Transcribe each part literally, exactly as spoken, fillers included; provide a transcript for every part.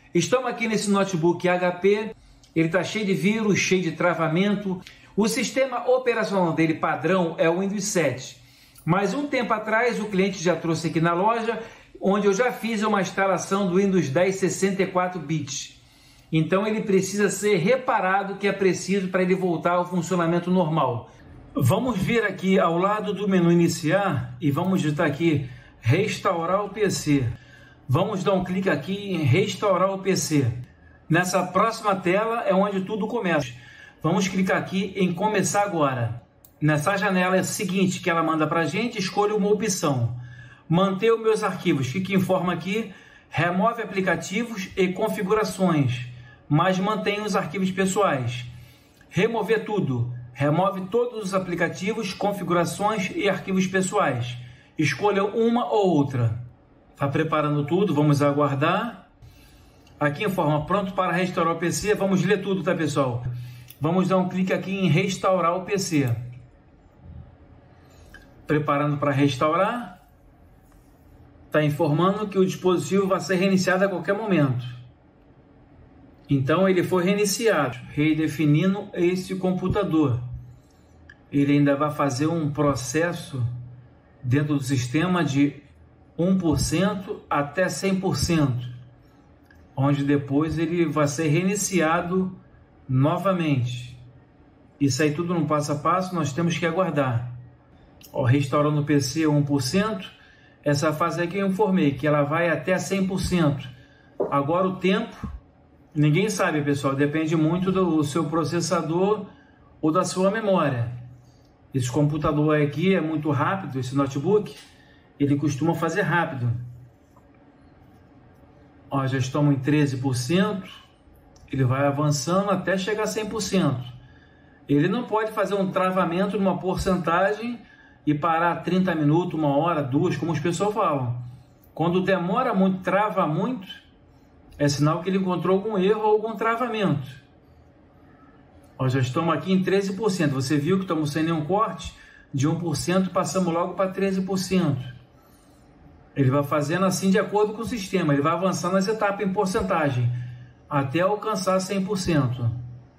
Estamos aqui nesse notebook H P, ele está cheio de vírus, cheio de travamento. O sistema operacional dele padrão é o Windows sete, mas um tempo atrás o cliente já trouxe aqui na loja, onde eu já fiz uma instalação do Windows dez sessenta e quatro bits. Então ele precisa ser reparado, que é preciso para ele voltar ao funcionamento normal. Vamos vir aqui ao lado do menu iniciar e vamos digitar aqui restaurar o P C. Vamos dar um clique aqui em restaurar o P C. Nessa próxima tela é onde tudo começa. Vamos clicar aqui em começar agora. Nessa janela seguinte que ela manda para a gente, escolha uma opção. Manter os meus arquivos. Fique em forma aqui. Remove aplicativos e configurações, mas mantém os arquivos pessoais. Remover tudo. Remove todos os aplicativos, configurações e arquivos pessoais. Escolha uma ou outra. Está preparando tudo, vamos aguardar. Aqui em forma pronto para restaurar o P C, vamos ler tudo, tá pessoal? Vamos dar um clique aqui em restaurar o P C. Preparando para restaurar. Está informando que o dispositivo vai ser reiniciado a qualquer momento. Então ele foi reiniciado, redefinindo esse computador. Ele ainda vai fazer um processo dentro do sistema de um por cento até cem por cento, onde depois ele vai ser reiniciado novamente. Isso aí tudo no passo a passo, nós temos que aguardar. Ó, restaurando o P C um por cento, essa fase aqui eu informei que ela vai até cem por cento. Agora o tempo, ninguém sabe, pessoal, depende muito do seu processador ou da sua memória. Esse computador aqui é muito rápido, esse notebook, ele costuma fazer rápido. Ó, já estamos em treze por cento, ele vai avançando até chegar a cem por cento. Ele não pode fazer um travamento numa porcentagem e parar trinta minutos, uma hora, duas, como os pessoal falam. Quando demora muito, trava muito, é sinal que ele encontrou algum erro ou algum travamento. Ó, já estamos aqui em treze por cento. Você viu que estamos sem nenhum corte? De um por cento passamos logo para treze por cento. Ele vai fazendo assim de acordo com o sistema. Ele vai avançando as etapas em porcentagem até alcançar cem por cento.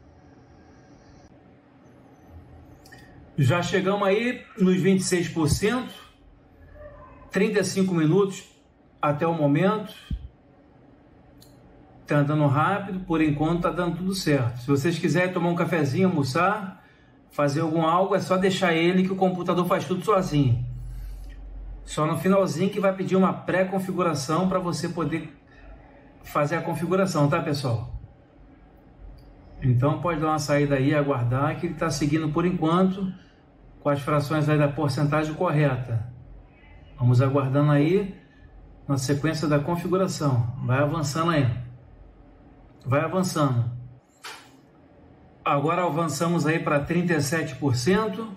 Já chegamos aí nos vinte e seis por cento. trinta e cinco minutos até o momento. Está andando rápido, por enquanto está dando tudo certo. Se vocês quiserem tomar um cafezinho, almoçar, fazer algum algo, é só deixar ele que o computador faz tudo sozinho. Só no finalzinho que vai pedir uma pré-configuração para você poder fazer a configuração, tá pessoal? Então pode dar uma saída aí, aguardar, que ele está seguindo por enquanto com as frações aí da porcentagem correta. Vamos aguardando aí na sequência da configuração. Vai avançando aí. Vai avançando. Agora avançamos aí para trinta e sete por cento.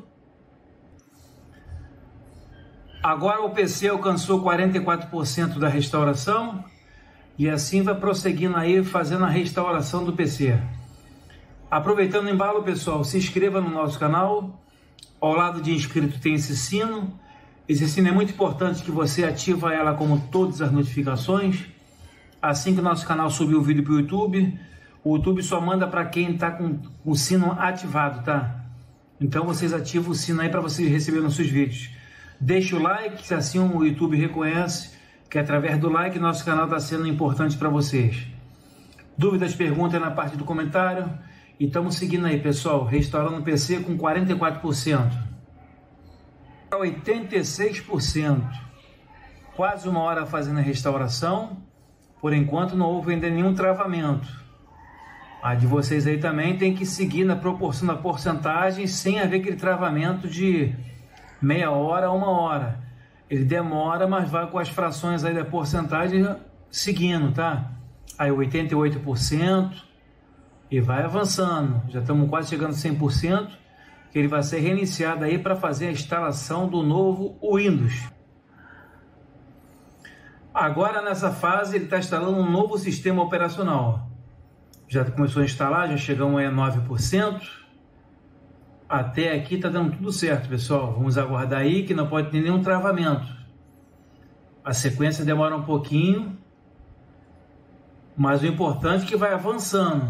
Agora o P C alcançou quarenta e quatro por cento da restauração. E assim vai prosseguindo aí, fazendo a restauração do P C. Aproveitando o embalo, pessoal, se inscreva no nosso canal. Ao lado de inscrito tem esse sino. Esse sino é muito importante, que você ativa ela como todas as notificações. Assim que o nosso canal subir o vídeo para o YouTube, o YouTube só manda para quem está com o sino ativado, tá? Então vocês ativam o sino aí para vocês receberem os seus vídeos. Deixe o like, que assim o YouTube reconhece que através do like nosso canal está sendo importante para vocês. Dúvidas, perguntas na parte do comentário. E estamos seguindo aí, pessoal, restaurando o P C com quarenta e quatro por cento. oitenta e seis por cento. Quase uma hora fazendo a restauração. Por enquanto não houve ainda nenhum travamento. A de vocês aí também tem que seguir na proporção da porcentagem, sem haver aquele travamento de meia hora a uma hora. Ele demora, mas vai com as frações aí da porcentagem seguindo, tá? Aí oitenta e oito por cento e vai avançando. Já estamos quase chegando a cem por cento, que ele vai ser reiniciado aí para fazer a instalação do novo Windows. Agora nessa fase ele está instalando um novo sistema operacional. Já começou a instalar, já chegamos aí a nove por cento. Até aqui está dando tudo certo, pessoal. Vamos aguardar aí que não pode ter nenhum travamento. A sequência demora um pouquinho, Mas o importante é que vai avançando.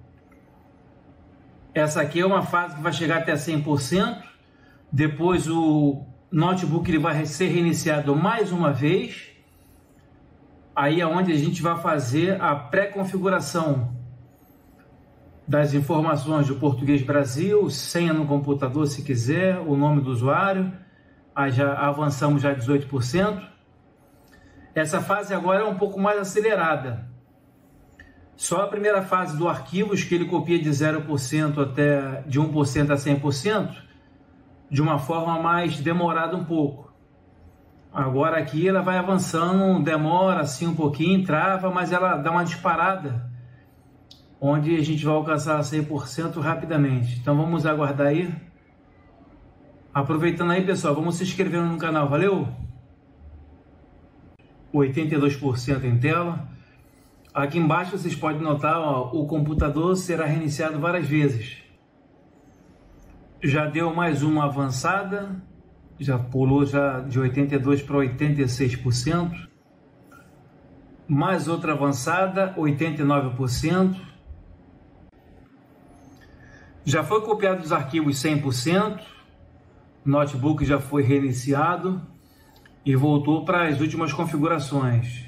Essa aqui é uma fase que vai chegar até cem por cento. Depois o notebook ele vai ser reiniciado mais uma vez. Aí é onde a gente vai fazer a pré-configuração das informações do Português Brasil, senha no computador se quiser, o nome do usuário. Aí já avançamos já dezoito por cento. Essa fase agora é um pouco mais acelerada. Só a primeira fase do arquivos, que ele copia de zero por cento até de um por cento a cem por cento, de uma forma mais demorada um pouco. Agora aqui ela vai avançando, demora assim um pouquinho, trava, mas ela dá uma disparada, onde a gente vai alcançar cem por cento rapidamente. Então vamos aguardar aí. Aproveitando aí, pessoal, vamos se inscrevendo no canal, valeu? oitenta e dois por cento em tela. Aqui embaixo vocês podem notar, ó, o computador será reiniciado várias vezes. Já deu mais uma avançada, já pulou já de oitenta e dois por cento para oitenta e seis por cento. Mais outra avançada, oitenta e nove por cento. Já foi copiado os arquivos cem por cento. O notebook já foi reiniciado e voltou para as últimas configurações.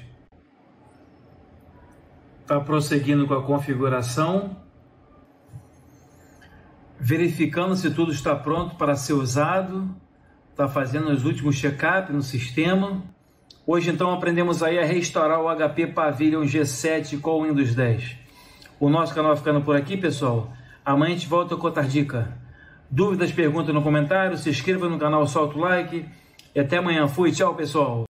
Está prosseguindo com a configuração, verificando se tudo está pronto para ser usado, está fazendo os últimos check-up no sistema. Hoje então aprendemos aí a restaurar o H P Pavilion G sete com o Windows dez. O nosso canal ficando por aqui, pessoal. Amanhã a gente volta com outra dica. Dúvidas, perguntas no comentário, se inscreva no canal, solta o like e até amanhã. Fui, tchau, pessoal.